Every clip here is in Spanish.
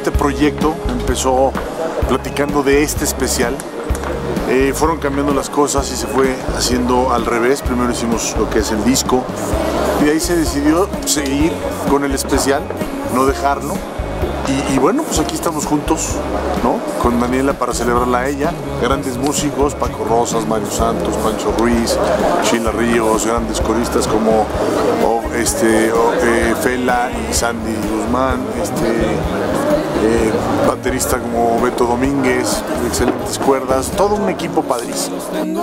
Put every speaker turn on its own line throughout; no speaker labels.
este proyecto empezó platicando de este especial. Fueron cambiando las cosas y se fue haciendo al revés. Primero hicimos lo que es el disco y de ahí se decidió seguir con el especial, no dejarlo. Y bueno, pues aquí estamos juntos, ¿no? Con Daniela para celebrarla a ella. Grandes músicos, Paco Rosas, Mario Santos, Pancho Ruiz, Sheila Ríos, grandes coristas como Fela y Sandy Guzmán, baterista como Beto Domínguez, excelentes cuerdas, todo un equipo padrísimo.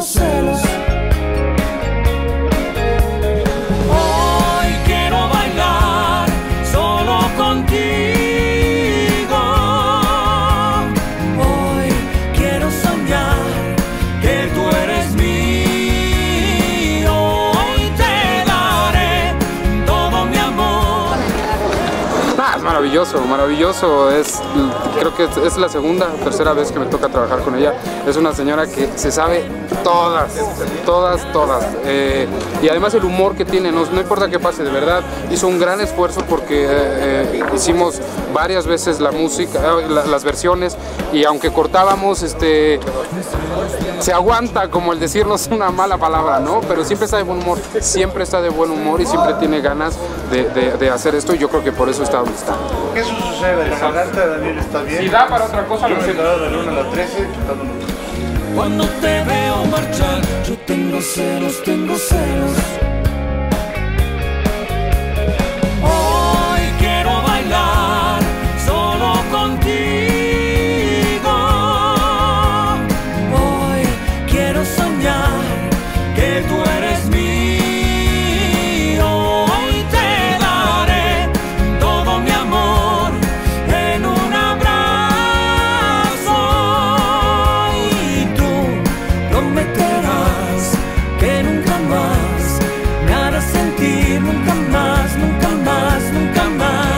Hoy quiero bailar solo contigo. Hoy quiero soñar que tú eres mío. Hoy te daré todo mi amor.
Es maravilloso, maravilloso. Creo que es la segunda o tercera vez que me toca trabajar con ella. Es una señora que se sabe todas. Y además el humor que tiene, no importa qué pase, de verdad, hizo un gran esfuerzo porque hicimos varias veces la música, las versiones, y aunque cortábamos, se aguanta como el decirnos una mala palabra, ¿no? Pero siempre está de buen humor, siempre está de buen humor y siempre tiene ganas de hacer esto, y yo creo que por eso está donde está.
Eso sucede, la garganta de Daniel está bien.
Si da para otra cosa,
yo me he quedado de la 1 a la 13, quitándonos.
Cuando te veo marchar, yo tengo celos, tengo celos. Hoy quiero bailar solo contigo. Hoy quiero soñar que tú eres mío. Hoy te daré todo mi amor en un abrazo. Y tú prometerás que nunca más me harás sentir, nunca más, nunca más, nunca más.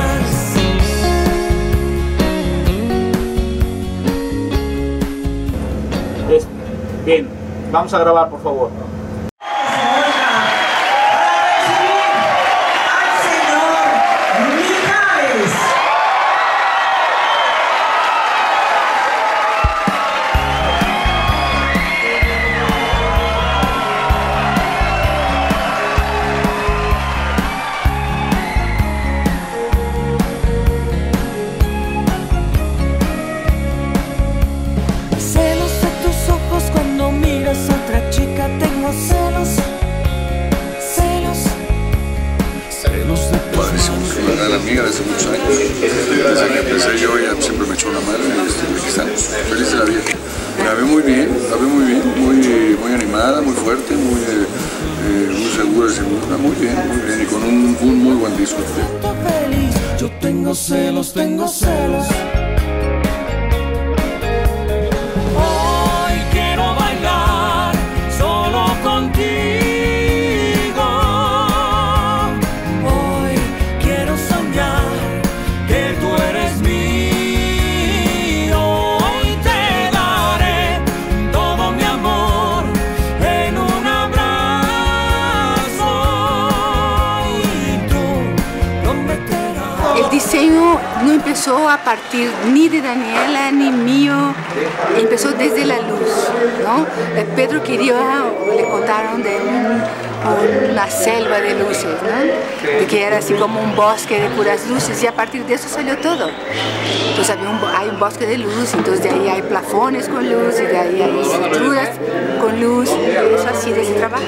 Bien, vamos a grabar, por favor.
Celos de tus ojos cuando miras a otra chica, tengo celos, celos, celos de tus
Padrísimo, es una gran amiga de hace muchos años. Desde que empecé yo, ella siempre me echó una mano y aquí estamos, feliz de la vida. La veo muy bien, muy animada, muy fuerte, muy segura de sí misma, muy bien, y con un muy buen disco.
feliz. Yo tengo celos, tengo celos. Hoy quiero bailar solo contigo. Hoy quiero soñar que tú eres mío. Hoy te daré todo mi amor en un abrazo. Y tú prometerás.
El diseño no empezó a partir ni de Daniela ni mío, empezó desde la luz, ¿no? Pedro quería, le contaron de una selva de luces, ¿no? De que era así como un bosque de puras luces, y a partir de eso salió todo. Entonces hay un bosque de luz, entonces de ahí hay plafones con luz, y de ahí hay estructuras con luz, y eso así de ese trabajo.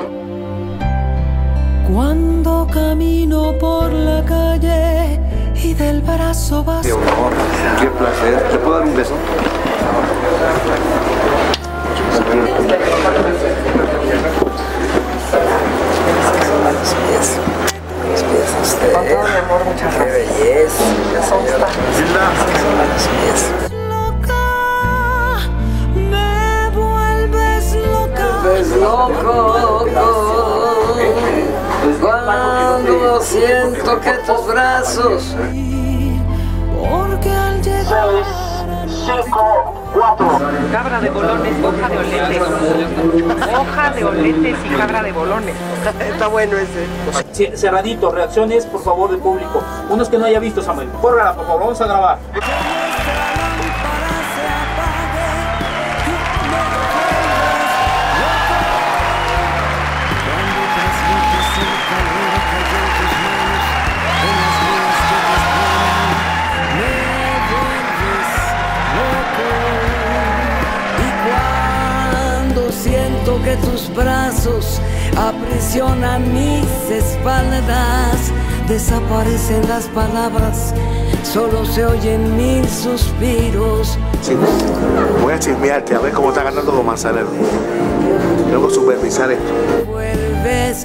Cuando camino por la calle y del brazo vas.
Qué honor, qué placer. ¿Te puedo dar un beso? Los pies a usted. Con todo mi amor, muchas gracias. Qué belleza. Los pies.
Loca, me vuelves loca.
Pues loco, cuando siento que tus brazos
Porque al llegar a
5, 4.
Cabra de bolones, hoja de oletes. Hoja de oletes y cabra de bolones. Está bueno ese.
Cerradito, reacciones por favor del público. Unos que no haya visto, Samuel. Córrala, por favor, vamos a grabar.
Siento que tus brazos aprisionan mis espaldas, desaparecen las palabras, solo se oyen mil suspiros.
Sí, voy a chismearte a ver cómo está ganando Don Manzanero. Tengo que supervisar esto.
Vuelves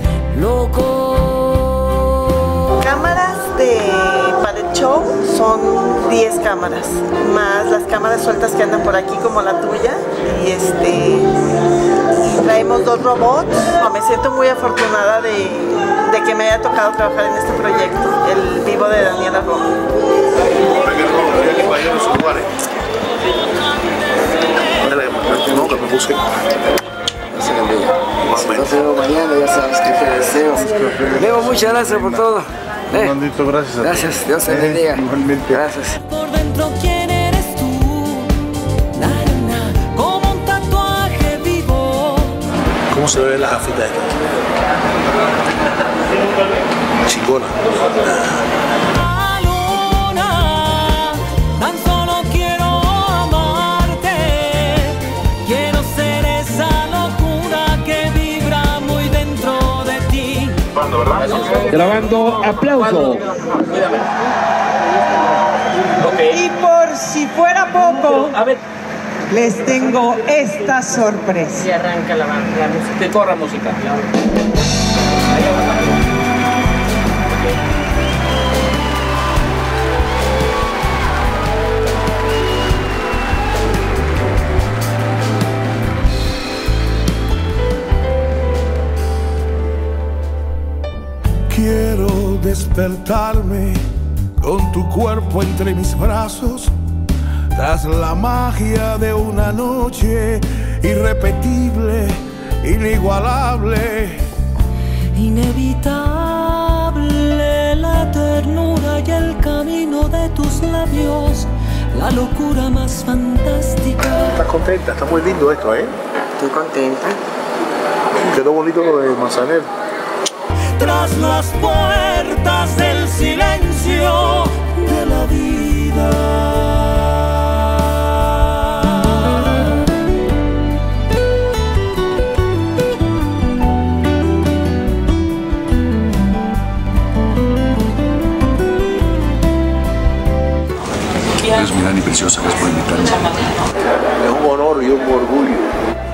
loco.
Cámaras para el show son 10 cámaras, más las cámaras sueltas que andan por aquí como la tuya. Y traemos 2 robots. Me siento muy afortunada de que me haya tocado trabajar en este proyecto, el vivo de Daniela Romo.
No, que me puse.
Nos vemos mañana, ya sabes que te deseo. Leo, muchas gracias por todo.
Maldito, gracias a ti.
Gracias, Dios te bendiga.
Igualmente.
Gracias.
Por dentro, ¿quién eres tú? Na, na, como un tatuaje vivo.
¿Cómo se ven las gafitas estas? Chingona.
La luna, tan solo quiero amarte. Quiero ser esa locura que vibra muy dentro de ti.
Grabando, aplauso.
Y por si fuera poco,
A ver,
les tengo esta sorpresa.
si arranca la música, que corra música.
Quiero despertarme con tu cuerpo entre mis brazos, tras la magia de una noche irrepetible, inigualable.
Inevitable la ternura y el camino de tus labios, la locura más fantástica.
¿Estás contenta? Está muy lindo esto, ¿eh?
Estoy contenta.
Quedó bonito lo de Manzanero.
Tras las puertas del silencio de la vida.
Eres mi gran y preciosa, gracias por invitarme.
Es un honor y un orgullo